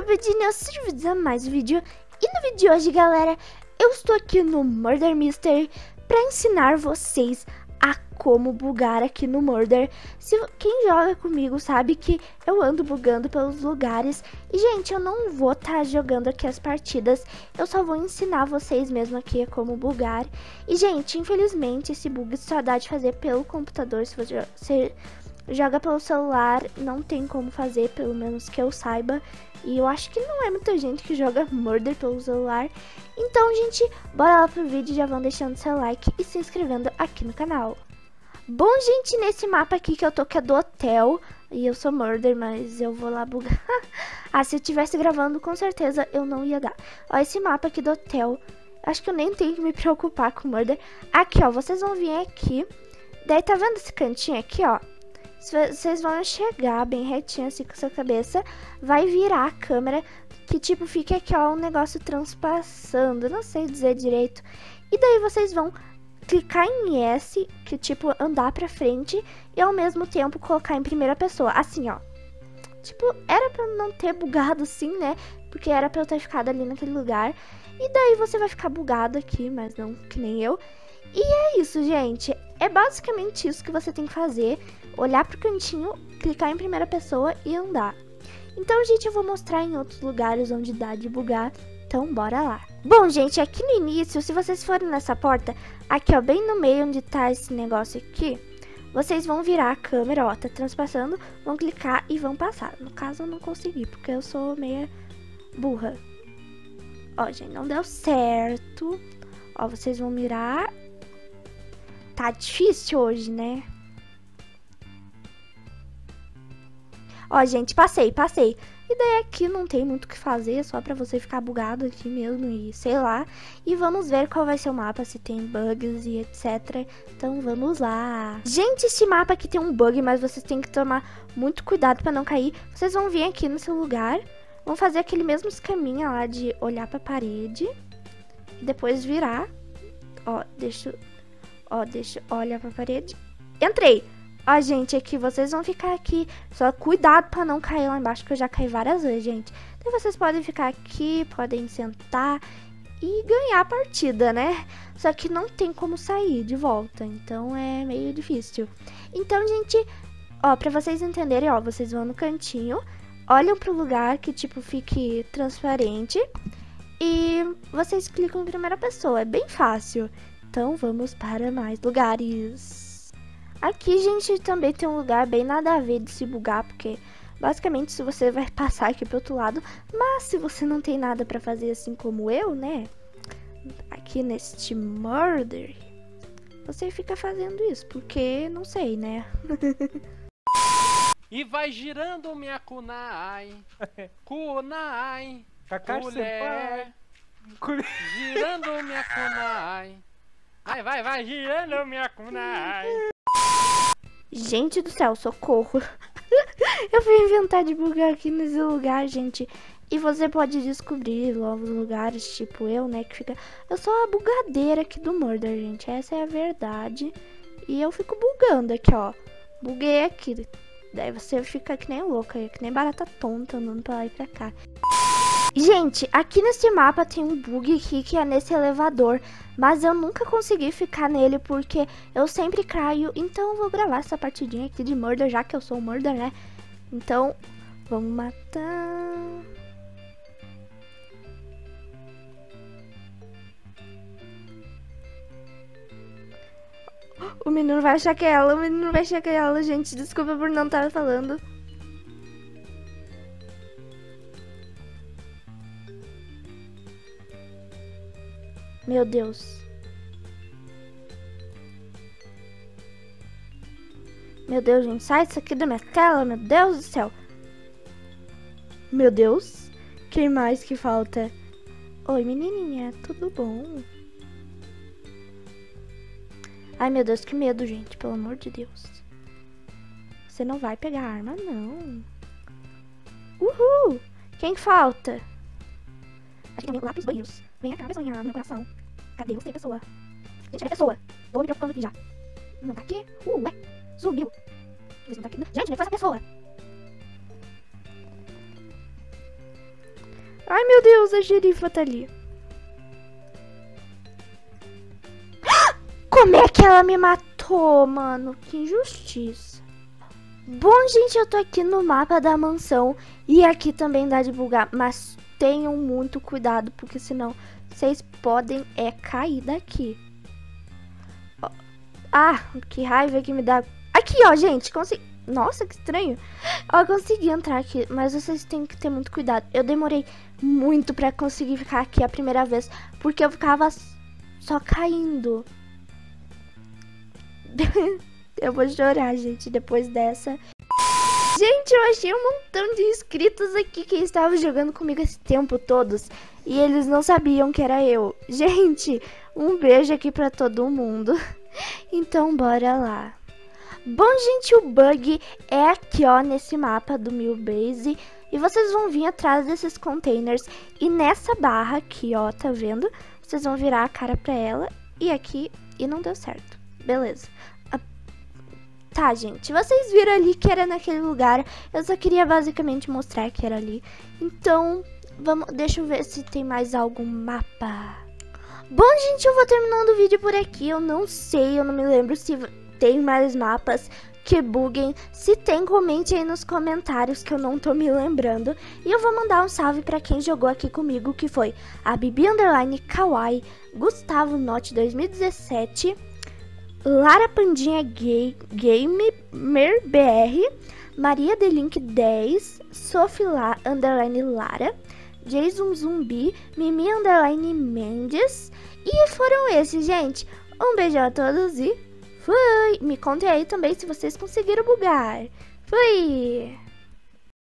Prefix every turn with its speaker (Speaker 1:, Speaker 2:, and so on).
Speaker 1: bem-vindo seus vídeos a mais um vídeo. E no vídeo de hoje, galera, eu estou aqui no Murder Mystery para ensinar vocês a como bugar aqui no Murder. Quem joga comigo sabe que eu ando bugando pelos lugares. E, gente, eu não vou estar jogando aqui as partidas, eu só vou ensinar vocês mesmo aqui a como bugar. E, gente, infelizmente, esse bug só dá de fazer pelo computador. Se você joga pelo celular, não tem como fazer, pelo menos que eu saiba. E eu acho que não é muita gente que joga Murder pelo celular. Então, gente, bora lá pro vídeo. Já vão deixando seu like e se inscrevendo aqui no canal. Bom, gente, nesse mapa aqui que eu tô, que é do hotel. E eu sou Murder, mas eu vou lá bugar. Ah, se eu tivesse gravando, com certeza eu não ia dar. Ó, esse mapa aqui do hotel. Acho que eu nem tenho que me preocupar com Murder. Aqui, ó, vocês vão vir aqui. Daí, tá vendo esse cantinho aqui, ó? Vocês vão chegar bem retinho assim com a sua cabeça. Vai virar a câmera, que tipo fica aqui, ó, um negócio transpassando. Não sei dizer direito. E daí vocês vão clicar em S, que tipo andar pra frente. E ao mesmo tempo colocar em primeira pessoa, assim, ó. Tipo, era pra não ter bugado assim, né? Porque era pra eu ter ficado ali naquele lugar. E daí você vai ficar bugado aqui, mas não que nem eu. E é isso, gente. É basicamente isso que você tem que fazer. Olhar pro cantinho, clicar em primeira pessoa e andar. Então, gente, eu vou mostrar em outros lugares onde dá de bugar. Então, bora lá. Bom, gente, aqui no início, se vocês forem nessa porta, aqui, ó, bem no meio onde tá esse negócio aqui, vocês vão virar a câmera, ó, tá transpassando, vão clicar e vão passar. No caso, eu não consegui, porque eu sou meia burra. Ó, gente, não deu certo. Ó, vocês vão mirar. Tá difícil hoje, né? Ó, gente, passei. E daí aqui não tem muito o que fazer, só pra você ficar bugado aqui mesmo e sei lá. E vamos ver qual vai ser o mapa, se tem bugs e etc. Então vamos lá. Gente, esse mapa aqui tem um bug, mas vocês têm que tomar muito cuidado pra não cair. Vocês vão vir aqui no seu lugar, vão fazer aquele mesmo esqueminha lá de olhar pra parede. E depois virar. Ó, deixa olhar pra parede. Entrei! Ó, gente, aqui vocês vão ficar aqui. Só cuidado pra não cair lá embaixo, que eu já caí várias vezes, gente. Então vocês podem ficar aqui, podem sentar e ganhar a partida, né? Só que não tem como sair de volta, então é meio difícil. Então, gente, ó, pra vocês entenderem, ó, vocês vão no cantinho, olham pro lugar que, tipo, fique transparente e vocês clicam em primeira pessoa. É bem fácil. Então, vamos para mais lugares. Aqui, gente, também tem um lugar bem nada a ver de se bugar, porque basicamente se você vai passar aqui pro outro lado, mas se você não tem nada pra fazer assim como eu, né, aqui neste Murder, você fica fazendo isso, porque não sei, né.
Speaker 2: E vai girando minha kunai, kunai, colher, girando minha kunai. Vai, girando minha kunai.
Speaker 1: Gente do céu, socorro. Eu fui inventar de bugar aqui nesse lugar, gente. E você pode descobrir novos lugares, tipo eu, né, que fica... Eu sou a bugadeira aqui do Murder, gente. Essa é a verdade. E eu fico bugando aqui, ó. Buguei aqui. Daí você fica que nem louca, que nem barata tonta, andando pra lá e pra cá. Gente, aqui nesse mapa tem um bug aqui que é nesse elevador, mas eu nunca consegui ficar nele porque eu sempre caio, então eu vou gravar essa partidinha aqui de Murder, já que eu sou o Murder, né? Então, vamos matar... O menino vai achar que é ela, gente, desculpa por não estar falando. Meu Deus. Meu Deus, gente. Sai disso aqui da minha tela. Meu Deus do céu. Meu Deus. Quem mais que falta? Oi, menininha. Tudo bom? Ai, meu Deus. Que medo, gente. Pelo amor de Deus. Você não vai pegar a arma, não. Uhul. Quem falta? Aqui também lápis banheiros. Vem cá, pessoinha, no meu coração. Cadê você, pessoa? Gente, cadê a pessoa? Tô me preocupando aqui já. Não tá aqui? Ué, sumiu. Não tá aqui. Gente, onde foi essa pessoa? Ai, meu Deus, a girifa tá ali. Como é que ela me matou, mano? Que injustiça. Bom, gente, eu tô aqui no mapa da mansão. E aqui também dá de bugar. Mas tenham muito cuidado, porque senão vocês podem cair daqui. Ah, que raiva que me dá. Aqui, ó, gente, consegui. Nossa, que estranho. Ó, eu consegui entrar aqui, mas vocês têm que ter muito cuidado. Eu demorei muito pra conseguir ficar aqui a primeira vez, porque eu ficava só caindo. Eu vou chorar, gente, depois dessa. Gente, eu achei um montão de inscritos aqui que estavam jogando comigo esse tempo todos. E eles não sabiam que era eu. Gente, um beijo aqui pra todo mundo. Então, bora lá. Bom, gente, o bug é aqui, ó, nesse mapa do Mill Base. E vocês vão vir atrás desses containers. E nessa barra aqui, ó, tá vendo? Vocês vão virar a cara pra ela. E aqui, e não deu certo. Beleza. Tá, gente, vocês viram ali que era naquele lugar. Eu só queria basicamente mostrar que era ali. Então, vamos, deixa eu ver se tem mais algum mapa. Bom, gente, eu vou terminando o vídeo por aqui. Eu não sei, eu não me lembro se tem mais mapas que buguem. Se tem, comente aí nos comentários que eu não tô me lembrando. E eu vou mandar um salve pra quem jogou aqui comigo, que foi a Bibi _ Kawaii, Gustavo Note 2017, Lara Pandinha Gamer BR, Maria Delink 10, Sophie _Lara, Jason Zumbi, Mimi _ Mendes. E foram esses, gente. Um beijão a todos e fui! Me contem aí também se vocês conseguiram bugar. Fui!